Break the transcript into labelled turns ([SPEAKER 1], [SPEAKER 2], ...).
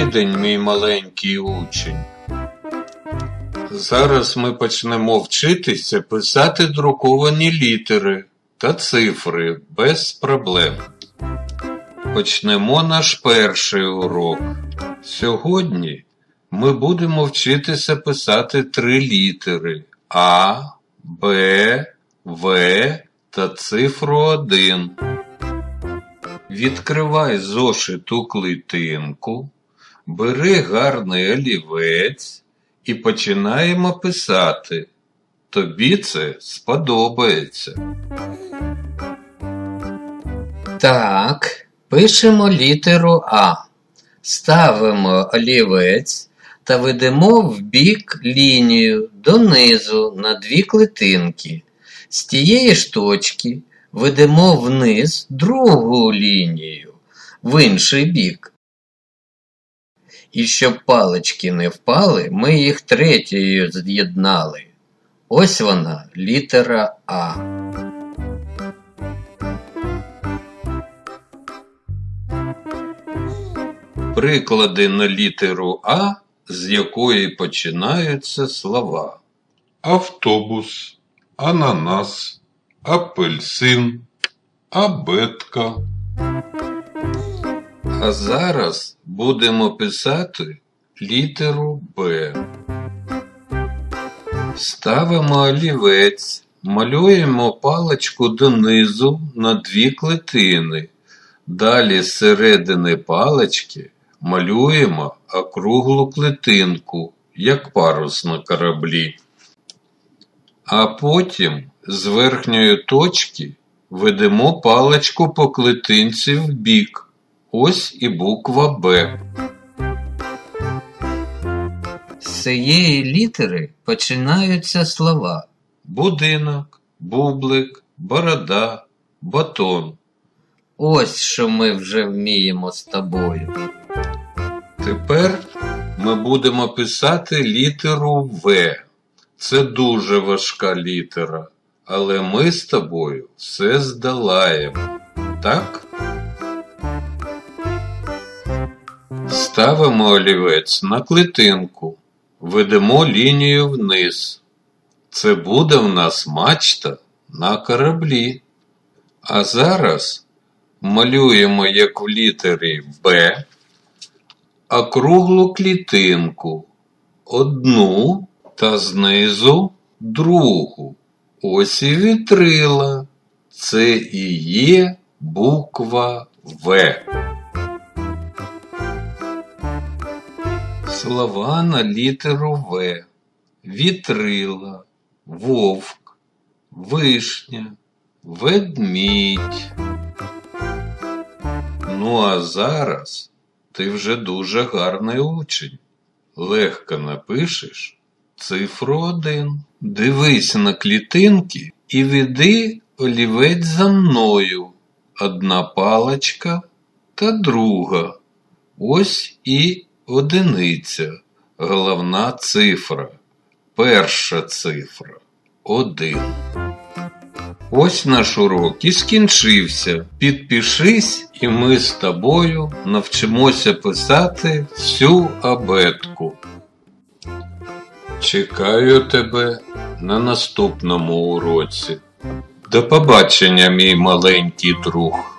[SPEAKER 1] день, мій маленький учень. Зараз ми почнемо вчитися писати друковані літери та цифри без проблем. Почнемо наш перший урок. Сьогодні ми будемо вчитися писати 3 літери А, Б, В та цифру 1. Відкривай зошиту клітинку, бери гарний олівець і починаємо писати. Тобі це сподобається.
[SPEAKER 2] Так, пишемо літеру А. Ставимо олівець та ведемо вбік лінію донизу на 2 клітинки. З тієї ж точки ведемо вниз другу лінію, в інший бік. І щоб палички не впали, ми їх третьою з'єднали. Ось вона, літера А.
[SPEAKER 1] Приклади на літеру А, з якої починаються слова. Автобус, ананас, апельсин, абетка. А зараз будемо писати літеру Б. Ставимо олівець, малюємо паличку донизу на 2 клітини. Далі з середини палички малюємо округлу клітинку, як парус на кораблі. А потім з верхньої точки ведемо паличку по клітинці вбік. Ось і буква Б.
[SPEAKER 2] З цієї літери починаються слова.
[SPEAKER 1] Будинок, бублик, борода, батон.
[SPEAKER 2] Ось що ми вже вміємо з тобою.
[SPEAKER 1] Тепер ми будемо писати літеру В. Це дуже важка літера, але ми з тобою все здолаємо. Так? Ставимо олівець на клітинку, ведемо лінію вниз. Це буде в нас мачта на кораблі. А зараз малюємо, як в літері Б, округлу клітинку, одну та знизу другу. Ось і вітрила. Це і є буква В. Слова на літеру В. Вітрила, вовк, вишня, ведмідь. Ну а зараз ти вже дуже гарний учень. Легко напишеш цифру 1. Дивись на клітинки і веди олівець за мною. Одна паличка та друга. Ось і одиниця, головна цифра, перша цифра, 1. Ось наш урок і скінчився. Підпишись, і ми з тобою навчимося писати всю абетку. Чекаю тебе на наступному уроці. До побачення, мій маленький друг.